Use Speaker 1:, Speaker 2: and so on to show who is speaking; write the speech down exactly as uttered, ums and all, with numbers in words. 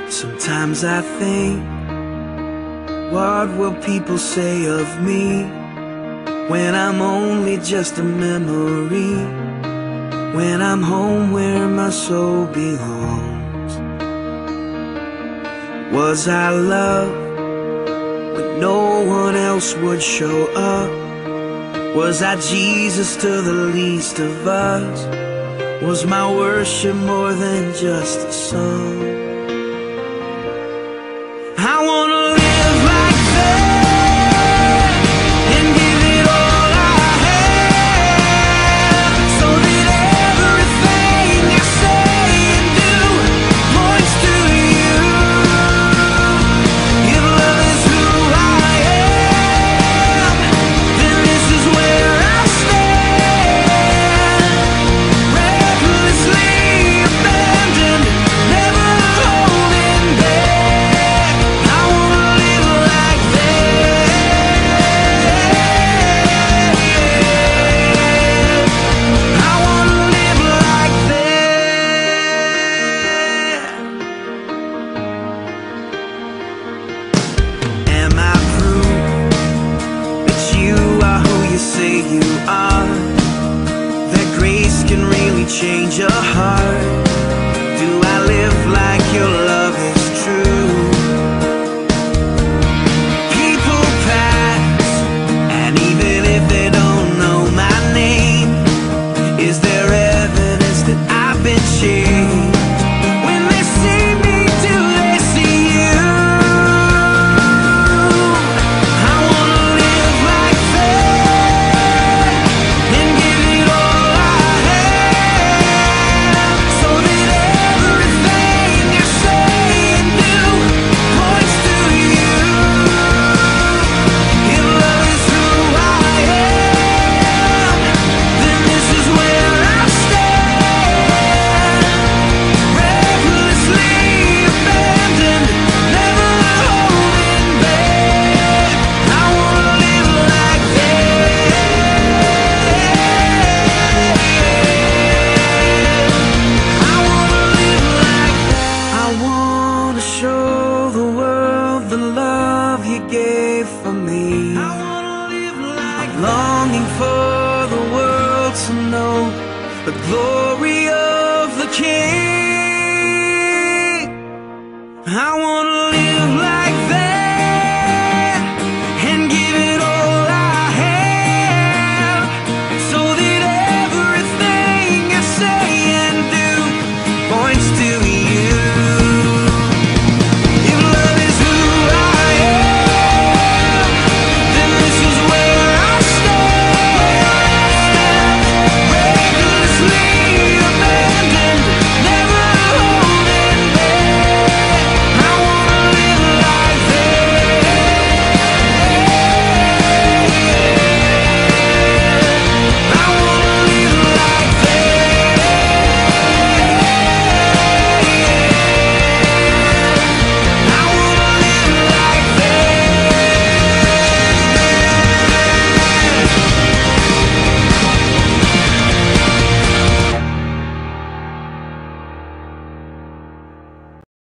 Speaker 1: Sometimes I think, what will people say of me when I'm only just a memory, when I'm home where my soul belongs? Was I loved when no one else would show up? Was I Jesus to the least of us? Was my worship more than just a song? I wanna live like that and give it all I have, so that everything I say and do points to you. If love is who I am, then this is where I stand, recklessly abandoned, never holding back. I wanna live like that. I wanna live like that. Am I proof that you are who you say you are? That grace can really change a heart? Do I live like your love is true? People pass, and even if they don't know my name, is there evidence that I've been changed? When they see me, do they see you? I wanna live like that and give it all I have, so that everything I say and do points to you. If love is who I am, then this is where I stand, recklessly abandoned, never holding back. I wanna live like that. I wanna live like that. I wanna show the world the love you gave for me. I wanna live like I'm longing for the world to know the glory of the King. I wanna live